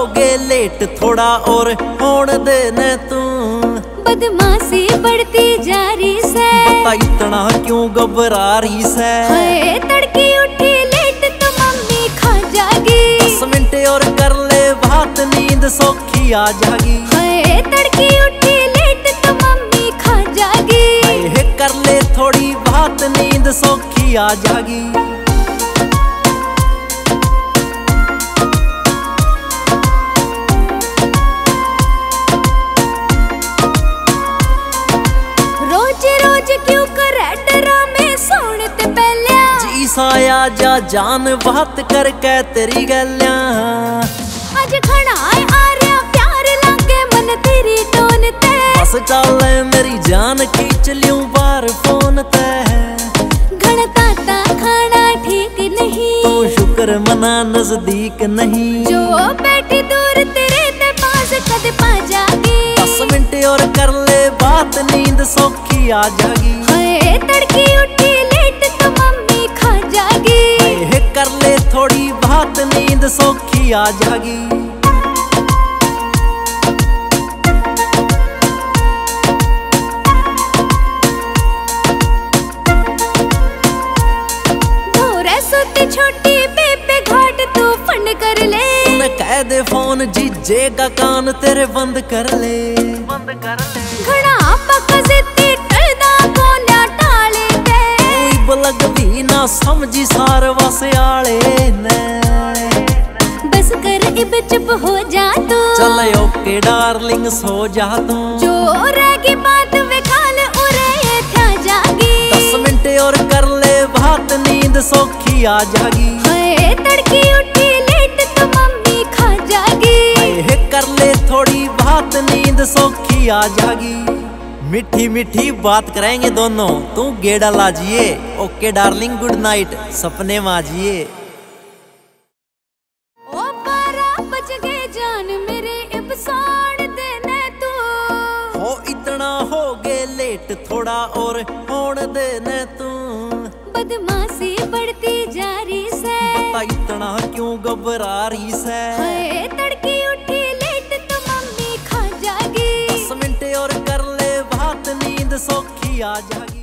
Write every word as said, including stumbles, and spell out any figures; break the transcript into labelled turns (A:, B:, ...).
A: गए लेट, थोड़ा और होण दे न तू।
B: बदमाशी बढ़ती जा रही से,
A: बता इतना क्यों घबरा रही से।
B: हाय तड़की उठी लेट तो मम्मी खा जागी।
A: दस मिनट और कर ले बात, नींद सौखी आ जागी।
B: हाय तड़की उठी लेट तो मम्मी खा जागी।
A: हाय कर ले थोड़ी बात, नींद सौखी आ जागी। साया जा जान बात करके तेरी गलियां।
B: आज खड़ा आ रहा प्यार लागे मन तेरी टोन ते।
A: बस चल मेरी जान खींच लियूं बार फोन ते।
B: घणता ता खाना ठीक नहीं,
A: तो शुक्र मना नजदीक नहीं।
B: जो बैठी दूर तेरे ते पास कद पा जागी।
A: दस मिनट और कर ले बात, नींद सौखी आ जागी।
B: हाय तड़की उठी लेट तो मम्मी खा जागी।
A: हाय कर ले थोड़ी बात, नींद सौखी आ जागी।
B: धोरे सोती छोटी बेबे घाट तू फंड कर ले।
A: कह दे फोन जीजे का कान तेरे बंद कर ले, बंद कर ले।
B: घड़ा पक्का जिद्दी टलदा कोन्या टाले दे।
A: कोई लगदी ना समझी सार वासे आले ने।
B: बस कर इब चुप हो जा तू।
A: चल ओके डार्लिंग सो जा तू।
B: जो रहेगी बात वे काल उरे था जागी।
A: दस मिनट और कर ले बात, नींद सौखी आ जागी।
B: हाय तड़की उठी लेट तो मम्मी खा जागी।
A: हाय कर ले थोड़ी बात, नींद सौखी आ जागी। मीठी मीठी बात करेंगे दोनों, तू गेड़ा लाजिए। ओके डार्लिंग गुड नाइट, सपने माजिए।
B: ओ बारह बज गए जान मेरे इब साड़ देने तू।
A: हो इतना हो गए लेट, थोड़ा और होण दे न तू।
B: बदमाशी बढ़ती जा रही से,
A: बता इतना क्यों घबरा रही से।
B: हाय तड़की उठी लेट तो मम्मी खा जागी।
A: दस मिनट और कर ले बात, नींद सौखी आ जागी।